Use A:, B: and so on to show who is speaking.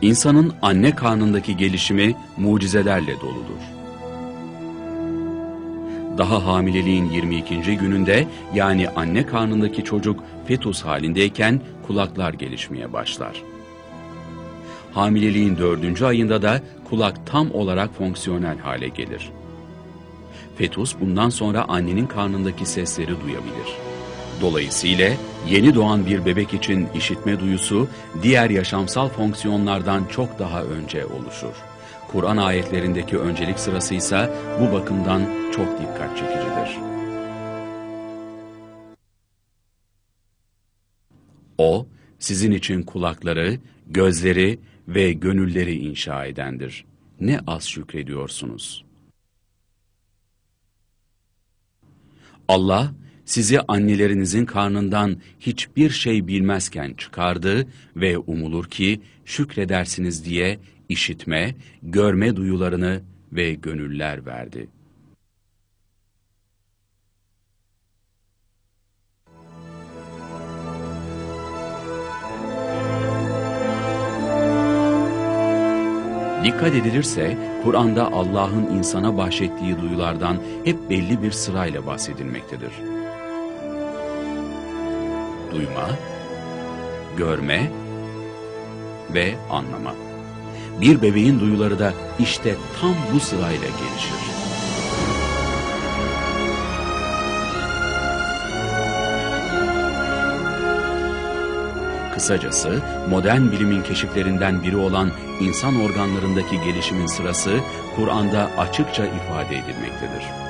A: İnsanın anne karnındaki gelişimi mucizelerle doludur. Daha hamileliğin 22. gününde, yani anne karnındaki çocuk fetus halindeyken kulaklar gelişmeye başlar. Hamileliğin 4. ayında da kulak tam olarak fonksiyonel hale gelir. Fetus bundan sonra annenin karnındaki sesleri duyabilir. Dolayısıyla yeni doğan bir bebek için işitme duyusu diğer yaşamsal fonksiyonlardan çok daha önce oluşur. Kur'an ayetlerindeki öncelik sırası ise bu bakımdan çok dikkat çekicidir. O, sizin için kulakları, gözleri ve gönülleri inşa edendir. Ne az şükrediyorsunuz. Allah, sizi annelerinizin karnından hiçbir şey bilmezken çıkardı ve umulur ki şükredersiniz diye işitme, görme duyularını ve gönüller verdi. Dikkat edilirse, Kur'an'da Allah'ın insana bahşettiği duyulardan hep belli bir sırayla bahsedilmektedir. Duyma, görme ve anlama. Bir bebeğin duyuları da işte tam bu sırayla gelişir. Kısacası modern bilimin keşiflerinden biri olan insan organlarındaki gelişimin sırası Kur'an'da açıkça ifade edilmektedir.